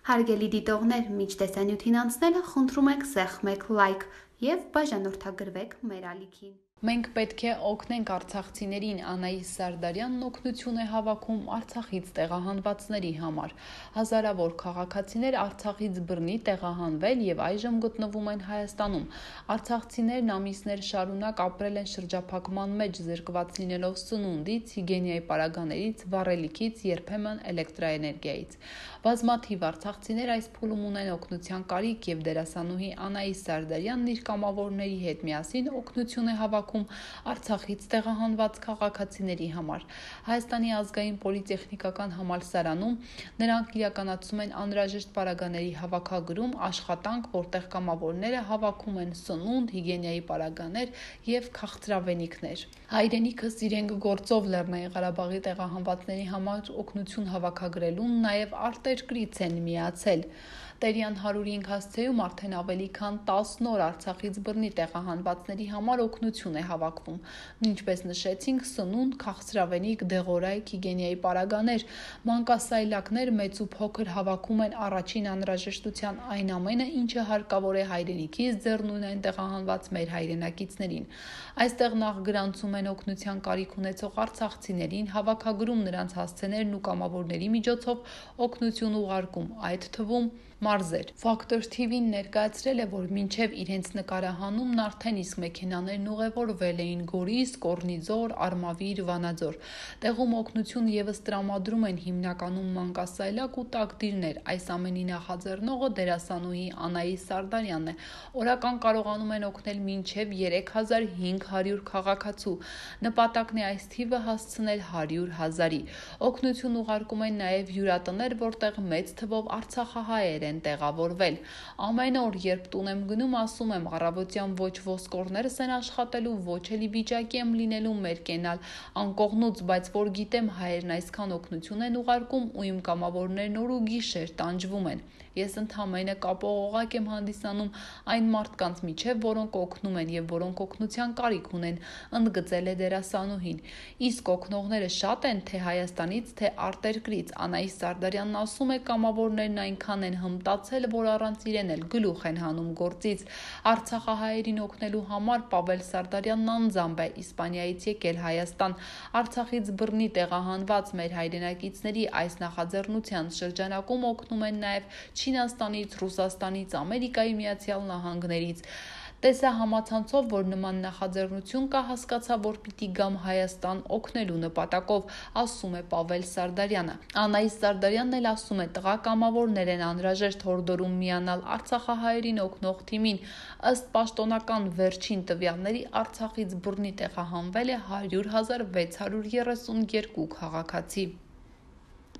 Հարգելի դիտողներ, մինչ տեսանյութին անցնելը խնդրում ենք սեղմեք լայք և բաժանորդագրվեք մեր ալիքին։ Մենք պետք է օգնենք արցախցիներին, Անահիս Սարդարյանն օգնություն է հավաքում Արցախից տեղահանվածների համար։ Հազարավոր քաղաքացիներ Արցախից բռնի տեղահանվել և այժմ գտնվում են Հայաստանում։ Արցախցիներն ամիսներ շարունակ ապրել են շրջափակման մեջ, զրկված լինելով սնունդից, հիգիենայի պարագաներից, վառելիքից, երբեմն էլեկտրաէներգիայից։ Բազմաթիվ արցախցիներ այս փուլում ունեն օգնության կարիք և դերասանուհի Անահիս Սարդարյանն իր կամավորների հետ միասին օգնություն է հավաքում Արցախից տեղահանված քաղաքացիների համար։ Հայաստանի ազգային պոլիտեխնիկական համալսարանում նրանք իրականացում են անհրաժեշտ պարագաների հավաքագրում, աշխատանք, որտեղ կամավորները հավաքում են սնունդ, հիգիենայի պարագաներ և քաղցրավենիքներ։ Հայրենիքս իրենք գործով Լեռնային Ղարաբաղի տեղահանվածների համար օգնություն հավաքագրելուն նաև արտերկրից են միացել։ Տերյան 105 հասցեում արդեն ավելի քան 10 օր Արցախից բռնի տեղահանվածների համար օգնություն է հավաքվում։ Ինչպես նշեցինք, սնունդ, քաղցրավենիք, դեղորայք, հիգիենայի պարագաներ, մանկասայլակներ, մեծ ու փոքր հավաքում են առաջին անհրաժեշտության այն ամենը, ինչը հարկավոր է հայրենիքից ձեռնունայն տեղահանված մեր հայրենակիցներին։ Այստեղ նախ գրանցում են օգնության կարիք ունեցող արցախցիներին, հավաքագրում նրանց հասցեներն ու կամավորների միջոցով օգնություն ուղարկում, այդ թվում մարզեր։ Ֆակտոր TV-ն ներկայացրել է, որ մինչև իրենց նկարահանումն արդեն իսկ մեքենաներն ուղևորվել էին Գորիս, Կորնիձոր, Արմավիր, Վանաձոր։ Տեղում օգնություն ևս տրամադրում են հիմնականում մանկասայլակ ու տակդիրներ։ Այս ամենի նախաձեռնողը դերասանուհի Անահիս Սարդարյանն է։ Օրական կարողանում են օգնել մինչև 3500 քաղաքացու։ Նպատակն է այս թիվը հասցնել 100,000-ի։ Օգնություն ուղարկում են նաև հյուրատներ, որտեղ մեծ թվով արցախահայեր են տեղավորվել։ Ամեն օր, երբ տուն եմ գնում, ասում եմ, առավոտյան ոչ ոսկորներս են աշխատելու, ոչ էլ ի վիճակի եմ լինելու մեր կենալ անկողնուց, բայց որ գիտեմ հայերն այսքան օգնություն են ուղարկում ու իմ կամավորներն օր ու գիշեր տանջվում են։ Ես ընդամենը կապող օղակ եմ հանդիսանում այն մարդկանց միջև, որոնք օգնում են և որոնք օգնության կարիք ունեն, ընդգծել է դերասանուհին։ Իսկ օգնողները շատ են թե Հայաստանից, թե արտերկրից։ Անահիս Սարդարյանն ասում է, կամավորներն այնքան են հմտացել, որ առանց իրեն էլ գլուխ են հանում գործից։ Արցախահայերին օգնելու համար Պավել Սարդարյանն անձամբ է Իսպանիայից եկել Հայաստան։ Արցախից բռնի տեղահանված մեր հայրենակիցների այս նախաձեռնության շրջանակում օգնում են նաև Չինաստանից, Ռուսաստանից, Ամերիկայի Միացյալ Նահանգներից։ Տեսա համացանցով, որ նման նախաձեռնություն կա, հասկացա, որ պիտի գամ Հայաստան օգնելու նպատակով, ասում է Պավել Սարդարյանը։ Անահիս Սարդարյանն էլ ասում է, տղա կամավորներ են անհրաժեշտ հորդորում միանալ արցախահայերին օգնող թիմին։ Ըստ պաշտոնական վերջին տվյալների Արցախից բռնի տեղահանվել է 100,632 քաղաքացի։